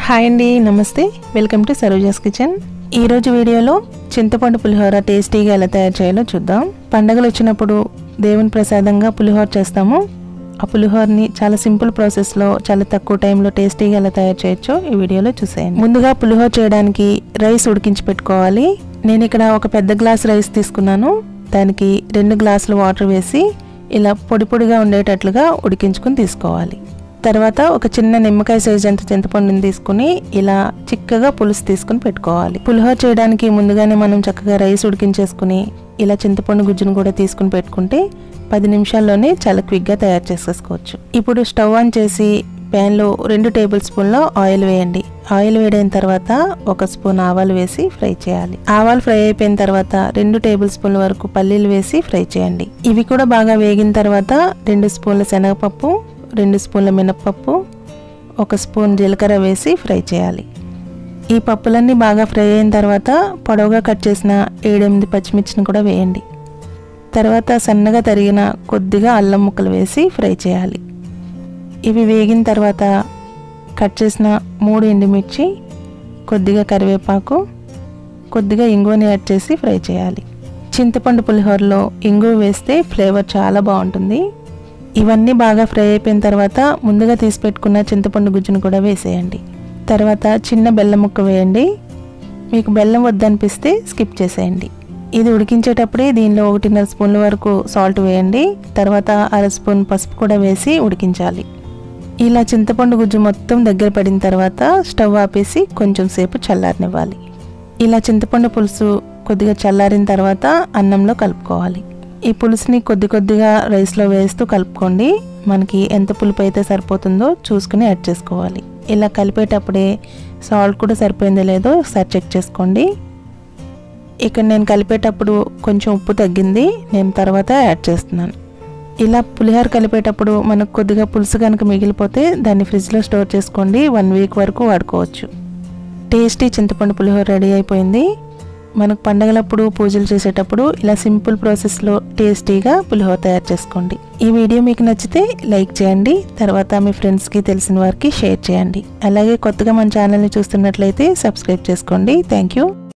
Hi అండి, నమస్తే. Welcome to Saroja's kitchen. ఈరోజు వీడియోలో చింతపండు పులిహోర టేస్టీగా ఎలా తయారు చేయాలో చూద్దాం. పండగలు వచ్చినప్పుడు దేవుని ప్రసాదంగా పులిహోర చేస్తాము. ఆ పులిహోరని చాలా సింపుల్ ప్రాసెస్లో చాలా తక్కువ టైంలో టేస్టీగా ఎలా తయారు చేయొచ్చో ఈ వీడియోలో చూసేయండి. ముందుగా పులిహోర చేయడానికి రైస్ ఉడికించి పెట్టుకోవాలి. నేను ఇక్కడ ఒక పెద్ద గ్లాస్ రైస్ తీసుకున్నాను. దానికి 2 గ్లాసులు వాటర్ వేసి ఇలా పొడి పొడిగా ఉండేటట్లుగా ఉడికించుకుని తీసుకోవాలి. తర్వాత ఒక చిన్న నిమ్మకాయ సైజు అంత చింతపండుని తీసుకుని ఇలా చిక్కగా పులుసు తీసుకుని పెట్టుకోవాలి. పులిహోర చేయడానికి ముందుగానే మనం చక్కగా రైస్ ఉడికించేసుకుని ఇలా చింతపండు గుజ్జును కూడా తీసుకుని పెట్టుకుంటే 10 నిమిషాల్లోనే చాలా క్విక్గా తయారు చేసేసుకోవచ్చు. ఇప్పుడు స్టవ్ ఆన్ చేసి ప్యాన్లో 2 టేబుల్ స్పూన్ల ఆయిల్ వేయండి. ఆయిల్ వేడైన తర్వాత 1 స్పూన్ ఆవాలు వేసి ఫ్రై చేయాలి. ఆవాలు ఫ్రై అయిపోయిన తర్వాత 2 టేబుల్ స్పూన్ల వరకు పల్లీలు వేసి ఫ్రై చేయండి. ఇవి కూడా బాగా వేగిన తర్వాత 2 స్పూన్ల శనగపప్పు, 2 స్పూన్ల మినప్పప్పు, 1 స్పూన్ జీలకర్ర వేసి ఫ్రై చేయాలి. ఈ పప్పులన్నీ బాగా ఫ్రై అయిన తర్వాత పొడవుగా కట్ చేసిన 7-8 పచ్చిమిర్చిని కూడా వేయండి. తర్వాత సన్నగా తరిగిన కొద్దిగా అల్లం ముక్కలు వేసి ఫ్రై చేయాలి. ఇవి వేగిన తర్వాత కట్ చేసిన 3 ఎండుమిర్చి, కొద్దిగా కరివేపాకు, కొద్దిగా ఇంగువని యాడ్ చేసి ఫ్రై చేయాలి. చింతపండు పులిహోరలో ఇంగువ వేస్తే ఫ్లేవర్ చాలా బాగుంటుంది. ఇవన్నీ బాగా ఫ్రై అయిపోయిన తర్వాత ముందుగా తీసి పెట్టుకున్న చింతపండు గుజ్జును కూడా వేసేయండి. తర్వాత చిన్న బెల్లం ముక్క వేయండి. మీకు బెల్లం వద్దనిపిస్తే స్కిప్ చేసేయండి. ఇది ఉడికించేటప్పుడే దీనిలో 1.5 స్పూన్ల వరకు సాల్ట్ వేయండి. తర్వాత 1/2 స్పూన్ పసుపు కూడా వేసి ఉడికించాలి. ఇలా చింతపండు గుజ్జు మొత్తం దగ్గర పడిన తర్వాత స్టవ్ ఆపేసి కొంచెం సేపు చల్లారనివ్వాలి. ఇలా చింతపండు పులుసు కొద్దిగా చల్లారిన తర్వాత అన్నంలో కలుపుకోవాలి. ఈ పులుసుని కొద్దిగా రైస్లో వేస్తూ కలుపుకోండి. మనకి ఎంత పులుపు అయితే సరిపోతుందో చూసుకుని యాడ్ చేసుకోవాలి. ఇలా కలిపేటప్పుడే సాల్ట్ కూడా సరిపోయిందో లేదో ఒకసారి చెక్ చేసుకోండి. ఇక్కడ నేను కలిపేటప్పుడు కొంచెం ఉప్పు తగ్గింది, నేను తర్వాత యాడ్ చేస్తున్నాను. ఇలా పులిహోర కలిపేటప్పుడు మనకు కొద్దిగా పులుసు కనుక మిగిలిపోతే దాన్ని ఫ్రిడ్జ్లో స్టోర్ చేసుకోండి. 1 వీక్ వరకు వాడుకోవచ్చు. టేస్టీ చింతపండు పులిహోర రెడీ అయిపోయింది. మనకు పండగలప్పుడు పూజలు చేసేటప్పుడు ఇలా సింపుల్ ప్రాసెస్లో టేస్టీగా పులిహోర తయారు చేసుకోండి. ఈ వీడియో మీకు నచ్చితే లైక్ చేయండి. తర్వాత మీ ఫ్రెండ్స్కి తెలిసిన వారికి షేర్ చేయండి. అలాగే కొత్తగా మన ఛానల్ని చూస్తున్నట్లయితే సబ్స్క్రైబ్ చేసుకోండి. Thank you.